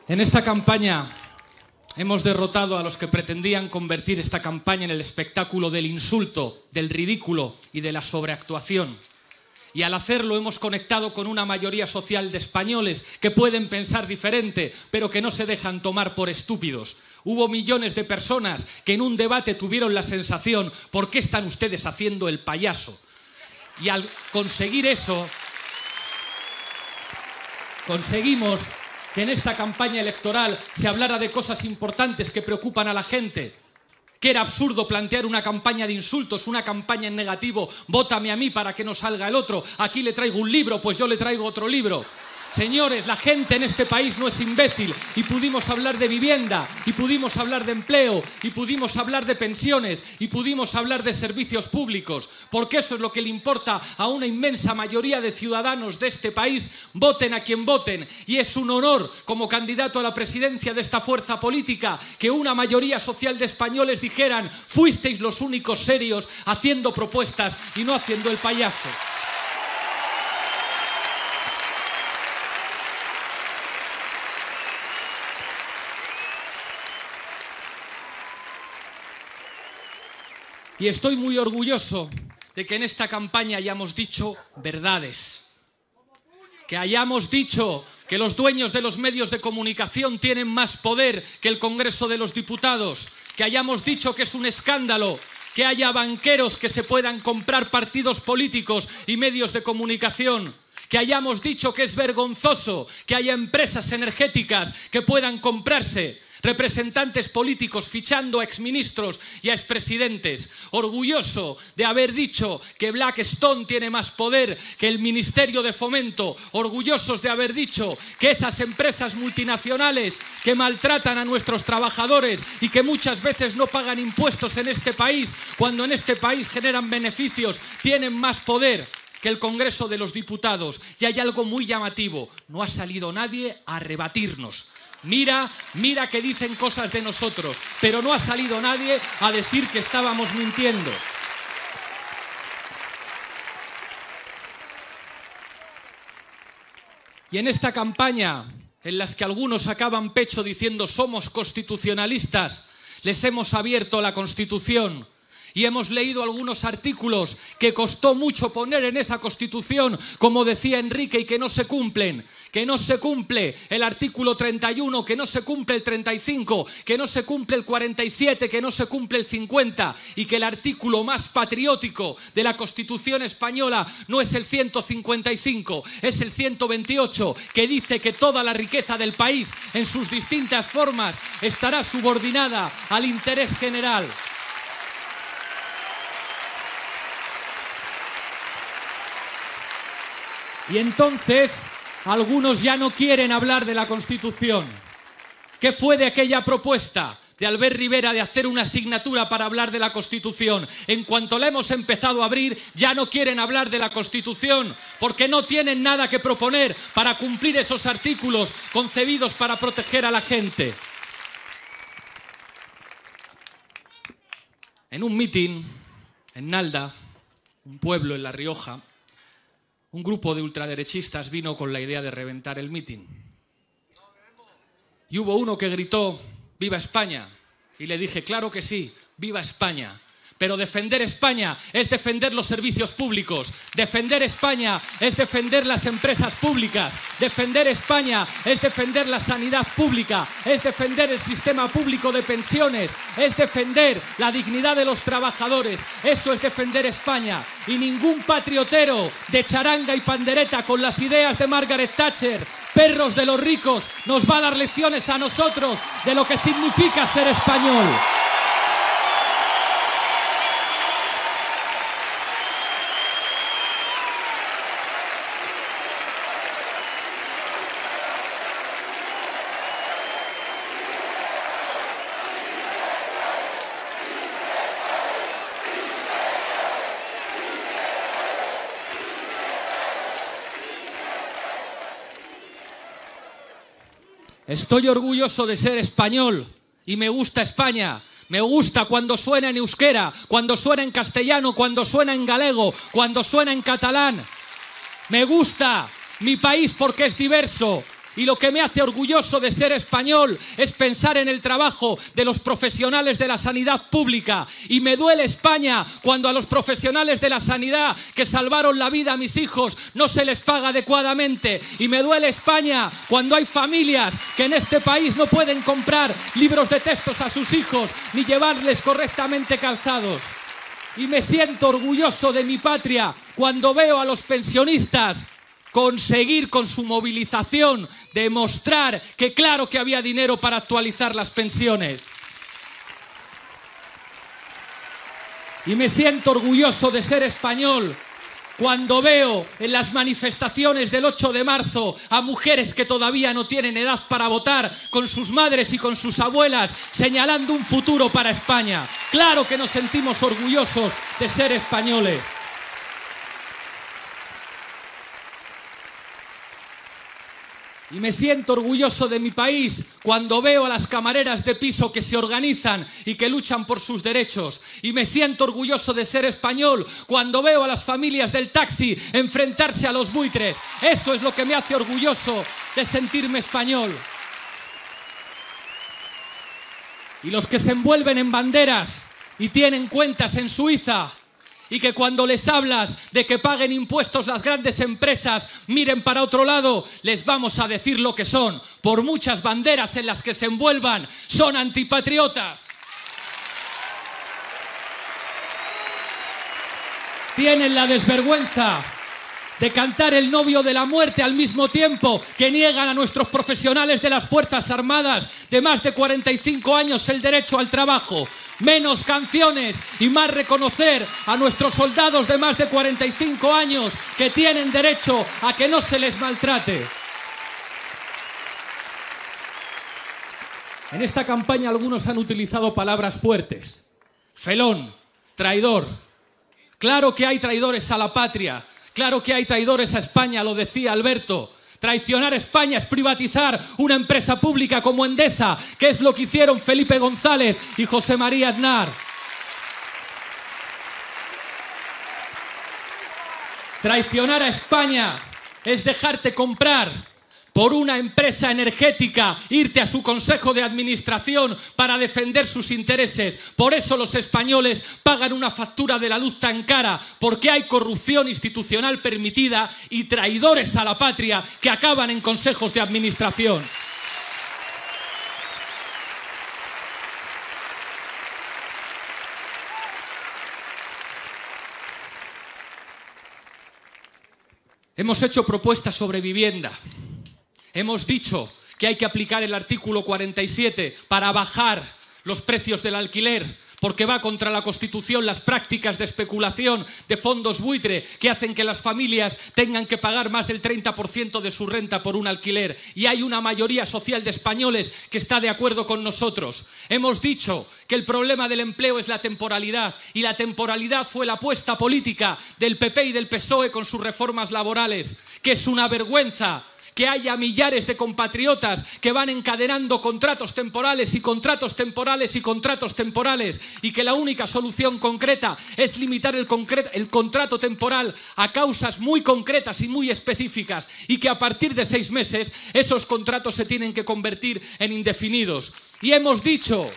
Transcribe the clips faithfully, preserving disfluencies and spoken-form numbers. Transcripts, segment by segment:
En esta campaña hemos derrotado a los que pretendían convertir esta campaña en el espectáculo del insulto, del ridículo y de la sobreactuación. Y al hacerlo hemos conectado con una mayoría social de españoles que pueden pensar diferente, pero que no se dejan tomar por estúpidos. Hubo millones de personas que en un debate tuvieron la sensación: ¿por qué están ustedes haciendo el payaso? Y al conseguir eso, conseguimos que en esta campaña electoral se hablara de cosas importantes que preocupan a la gente. Que era absurdo plantear una campaña de insultos, una campaña en negativo: vótame a mí para que no salga el otro, aquí le traigo un libro, pues yo le traigo otro libro. Señores, la gente en este país no es imbécil, y pudimos hablar de vivienda, y pudimos hablar de empleo, y pudimos hablar de pensiones, y pudimos hablar de servicios públicos, porque eso es lo que le importa a una inmensa mayoría de ciudadanos de este país, voten a quien voten. Y es un honor, como candidato a la presidencia de esta fuerza política, que una mayoría social de españoles dijeran: fuisteis los únicos serios haciendo propuestas y no haciendo el payaso. Y estoy muy orgulloso de que en esta campaña hayamos dicho verdades, que hayamos dicho que los dueños de los medios de comunicación tienen más poder que el Congreso de los Diputados, que hayamos dicho que es un escándalo que haya banqueros que se puedan comprar partidos políticos y medios de comunicación, que hayamos dicho que es vergonzoso que haya empresas energéticas que puedan comprarse, representantes políticos fichando a exministros y a expresidentes. Orgulloso de haber dicho que Blackstone tiene más poder que el Ministerio de Fomento. Orgullosos de haber dicho que esas empresas multinacionales que maltratan a nuestros trabajadores y que muchas veces no pagan impuestos en este país, cuando en este país generan beneficios, tienen más poder que el Congreso de los Diputados. Y hay algo muy llamativo: no ha salido nadie a rebatirnos. Mira, mira que dicen cosas de nosotros, pero no ha salido nadie a decir que estábamos mintiendo. Y en esta campaña, en las que algunos sacaban pecho diciendo somos constitucionalistas, les hemos abierto la Constitución. Y hemos leído algunos artículos que costó mucho poner en esa Constitución, como decía Enrique, y que no se cumplen. Que no se cumple el artículo treinta y uno, que no se cumple el treinta y cinco, que no se cumple el cuarenta y siete, que no se cumple el cincuenta, y que el artículo más patriótico de la Constitución española no es el ciento cincuenta y cinco, es el ciento veintiocho, que dice que toda la riqueza del país, en sus distintas formas, estará subordinada al interés general. Y entonces algunos ya no quieren hablar de la Constitución. ¿Qué fue de aquella propuesta de Albert Rivera de hacer una asignatura para hablar de la Constitución? En cuanto la hemos empezado a abrir, ya no quieren hablar de la Constitución, porque no tienen nada que proponer para cumplir esos artículos concebidos para proteger a la gente. En un mitin en Nalda, un pueblo en La Rioja, un grupo de ultraderechistas vino con la idea de reventar el mitin. Y hubo uno que gritó: ¡viva España! Y le dije: claro que sí, ¡viva España! Pero defender España es defender los servicios públicos. Defender España es defender las empresas públicas. Defender España es defender la sanidad pública. Es defender el sistema público de pensiones. Es defender la dignidad de los trabajadores. Eso es defender España. Y ningún patriotero de charanga y pandereta con las ideas de Margaret Thatcher, perros de los ricos, nos va a dar lecciones a nosotros de lo que significa ser español. Estoy orgulloso de ser español y me gusta España. Me gusta cuando suena en euskera, cuando suena en castellano, cuando suena en galego, cuando suena en catalán. Me gusta mi país porque es diverso. Y lo que me hace orgulloso de ser español es pensar en el trabajo de los profesionales de la sanidad pública. Y me duele España cuando a los profesionales de la sanidad que salvaron la vida a mis hijos no se les paga adecuadamente. Y me duele España cuando hay familias que en este país no pueden comprar libros de textos a sus hijos ni llevarles correctamente calzados. Y me siento orgulloso de mi patria cuando veo a los pensionistas conseguir con su movilización demostrar que claro que había dinero para actualizar las pensiones. Y me siento orgulloso de ser español cuando veo en las manifestaciones del ocho de marzo a mujeres que todavía no tienen edad para votar con sus madres y con sus abuelas señalando un futuro para España. Claro que nos sentimos orgullosos de ser españoles. Y me siento orgulloso de mi país cuando veo a las camareras de piso que se organizan y que luchan por sus derechos. Y me siento orgulloso de ser español cuando veo a las familias del taxi enfrentarse a los buitres. Eso es lo que me hace orgulloso de sentirme español. Y los que se envuelven en banderas y tienen cuentas en Suiza, y que cuando les hablas de que paguen impuestos las grandes empresas miren para otro lado, les vamos a decir lo que son. Por muchas banderas en las que se envuelvan, son antipatriotas. Tienen la desvergüenza de cantar el novio de la muerte al mismo tiempo que niegan a nuestros profesionales de las Fuerzas Armadas de más de cuarenta y cinco años el derecho al trabajo. Menos canciones y más reconocer a nuestros soldados de más de cuarenta y cinco años que tienen derecho a que no se les maltrate. En esta campaña algunos han utilizado palabras fuertes. Felón, traidor. Claro que hay traidores a la patria. Claro que hay traidores a España, lo decía Alberto. Traicionar a España es privatizar una empresa pública como Endesa, que es lo que hicieron Felipe González y José María Aznar. Traicionar a España es dejarte comprar por una empresa energética, irte a su consejo de administración para defender sus intereses. Por eso los españoles pagan una factura de la luz tan cara, porque hay corrupción institucional permitida y traidores a la patria que acaban en consejos de administración. Hemos hecho propuestas sobre vivienda. Hemos dicho que hay que aplicar el artículo cuarenta y siete para bajar los precios del alquiler, porque va contra la Constitución las prácticas de especulación de fondos buitre que hacen que las familias tengan que pagar más del treinta por ciento de su renta por un alquiler. Y hay una mayoría social de españoles que está de acuerdo con nosotros. Hemos dicho que el problema del empleo es la temporalidad, y la temporalidad fue la apuesta política del P P y del P S O E con sus reformas laborales, que es una vergüenza que haya millares de compatriotas que van encadenando contratos temporales y contratos temporales y contratos temporales, y que la única solución concreta es limitar el, concret- el contrato temporal a causas muy concretas y muy específicas, y que a partir de seis meses esos contratos se tienen que convertir en indefinidos. Y hemos dicho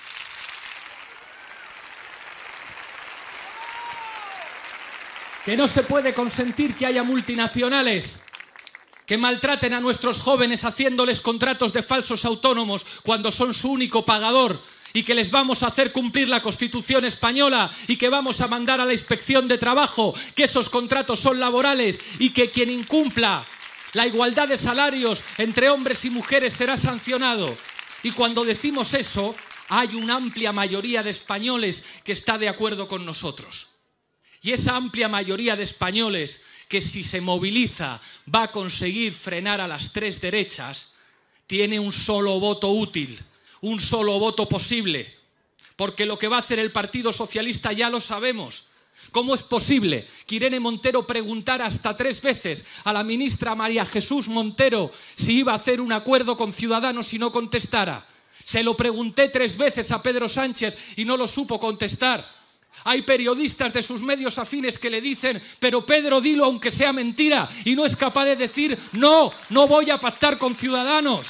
que no se puede consentir que haya multinacionales que maltraten a nuestros jóvenes haciéndoles contratos de falsos autónomos cuando son su único pagador, y que les vamos a hacer cumplir la Constitución española, y que vamos a mandar a la Inspección de Trabajo que esos contratos son laborales, y que quien incumpla la igualdad de salarios entre hombres y mujeres será sancionado. Y cuando decimos eso, hay una amplia mayoría de españoles que está de acuerdo con nosotros. Y esa amplia mayoría de españoles que si se moviliza va a conseguir frenar a las tres derechas, tiene un solo voto útil, un solo voto posible. Porque lo que va a hacer el Partido Socialista ya lo sabemos. ¿Cómo es posible que Irene Montero preguntara hasta tres veces a la ministra María Jesús Montero si iba a hacer un acuerdo con Ciudadanos y no contestara? Se lo pregunté tres veces a Pedro Sánchez y no lo supo contestar. Hay periodistas de sus medios afines que le dicen, pero Pedro, dilo aunque sea mentira, y no es capaz de decir, no, no voy a pactar con Ciudadanos.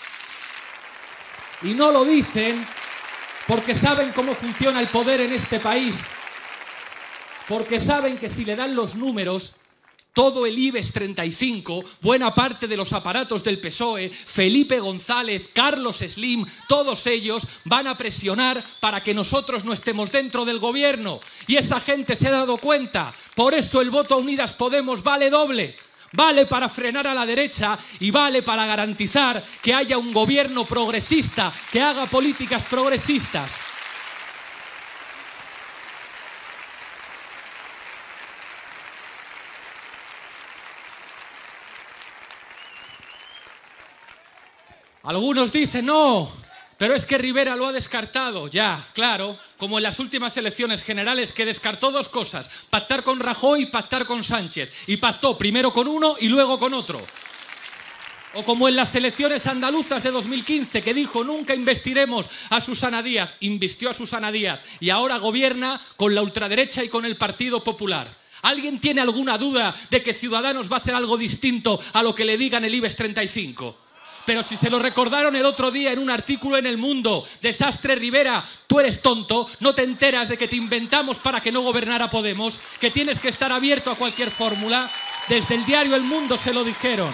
Y no lo dicen porque saben cómo funciona el poder en este país, porque saben que si le dan los números, todo el IBEX treinta y cinco, buena parte de los aparatos del P S O E, Felipe González, Carlos Slim, todos ellos van a presionar para que nosotros no estemos dentro del gobierno. Y esa gente se ha dado cuenta. Por eso el voto a Unidas Podemos vale doble. Vale para frenar a la derecha y vale para garantizar que haya un gobierno progresista, que haga políticas progresistas. Algunos dicen, no, pero es que Rivera lo ha descartado. Ya, claro, como en las últimas elecciones generales, que descartó dos cosas, pactar con Rajoy y pactar con Sánchez. Y pactó primero con uno y luego con otro. O como en las elecciones andaluzas de dos mil quince, que dijo, nunca investiremos a Susana Díaz. Invistió a Susana Díaz y ahora gobierna con la ultraderecha y con el Partido Popular. ¿Alguien tiene alguna duda de que Ciudadanos va a hacer algo distinto a lo que le digan el IBEX treinta y cinco? Pero si se lo recordaron el otro día en un artículo en El Mundo, desastre Rivera, tú eres tonto, no te enteras de que te inventamos para que no gobernara Podemos, que tienes que estar abierto a cualquier fórmula. Desde el diario El Mundo se lo dijeron.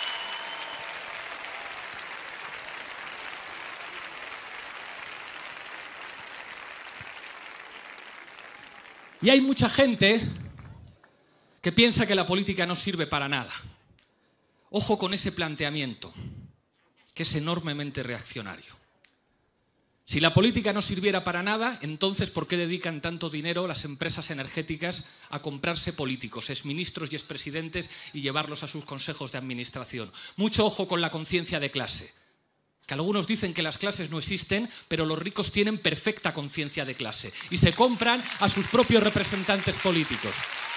Y hay mucha gente que piensa que la política no sirve para nada. Ojo con ese planteamiento, que es enormemente reaccionario. Si la política no sirviera para nada, entonces ¿por qué dedican tanto dinero las empresas energéticas a comprarse políticos, exministros y expresidentes y llevarlos a sus consejos de administración? Mucho ojo con la conciencia de clase. Que algunos dicen que las clases no existen, pero los ricos tienen perfecta conciencia de clase y se compran a sus propios representantes políticos.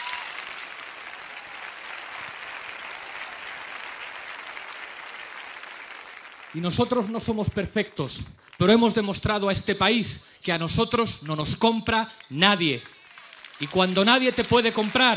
Y nosotros no somos perfectos, pero hemos demostrado a este país que a nosotros no nos compra nadie. Y cuando nadie te puede comprar,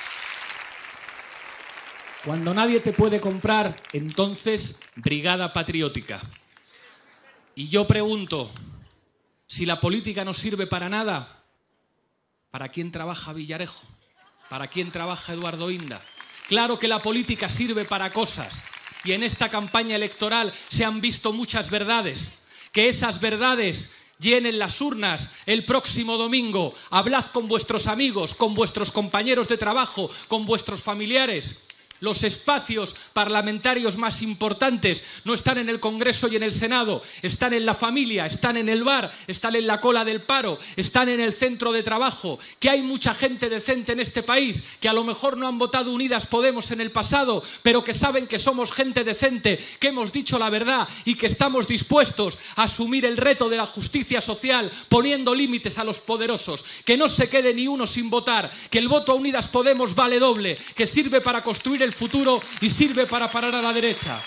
cuando nadie te puede comprar, entonces brigada patriótica. Y yo pregunto, si la política no sirve para nada, ¿para quién trabaja Villarejo? ¿Para quién trabaja Eduardo Inda? Claro que la política sirve para cosas. Y en esta campaña electoral se han visto muchas verdades. Que esas verdades llenen las urnas el próximo domingo. Hablad con vuestros amigos, con vuestros compañeros de trabajo, con vuestros familiares. Los espacios parlamentarios más importantes no están en el Congreso y en el Senado, están en la familia, están en el bar, están en la cola del paro, están en el centro de trabajo, que hay mucha gente decente en este país, que a lo mejor no han votado Unidas Podemos en el pasado, pero que saben que somos gente decente, que hemos dicho la verdad y que estamos dispuestos a asumir el reto de la justicia social, poniendo límites a los poderosos, que no se quede ni uno sin votar, que el voto a Unidas Podemos vale doble, que sirve para construir el el futuro y sirve para parar a la derecha.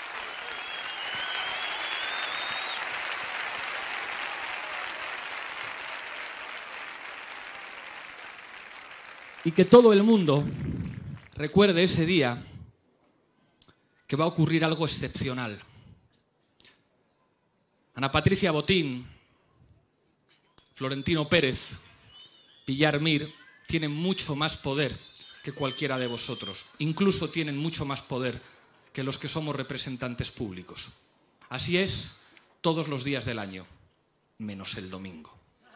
Y que todo el mundo recuerde ese día que va a ocurrir algo excepcional. Ana Patricia Botín, Florentino Pérez, Villar Mir tienen mucho más poder que cualquiera de vosotros. Incluso tienen mucho más poder que los que somos representantes públicos. Así es todos los días del año, menos el domingo.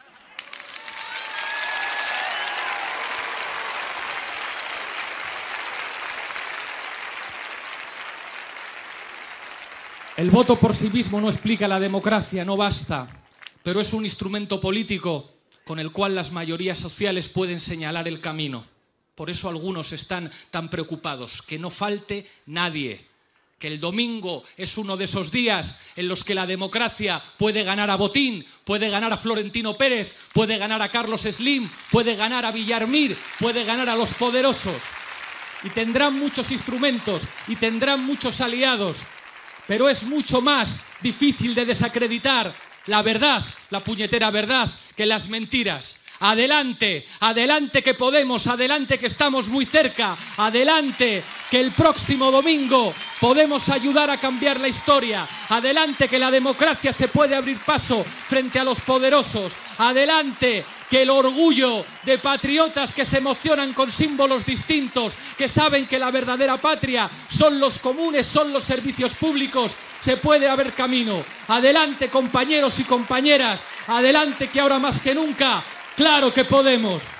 El voto por sí mismo no explica la democracia, no basta, pero es un instrumento político con el cual las mayorías sociales pueden señalar el camino. Por eso algunos están tan preocupados, que no falte nadie, que el domingo es uno de esos días en los que la democracia puede ganar a Botín, puede ganar a Florentino Pérez, puede ganar a Carlos Slim, puede ganar a Villar Mir, puede ganar a los poderosos. Y tendrán muchos instrumentos y tendrán muchos aliados, pero es mucho más difícil de desacreditar la verdad, la puñetera verdad, que las mentiras. Adelante, adelante que podemos, adelante que estamos muy cerca, adelante que el próximo domingo podemos ayudar a cambiar la historia, adelante que la democracia se puede abrir paso frente a los poderosos, adelante que el orgullo de patriotas que se emocionan con símbolos distintos, que saben que la verdadera patria son los comunes, son los servicios públicos, se puede abrir camino. Adelante, compañeros y compañeras, adelante que ahora más que nunca, claro que podemos.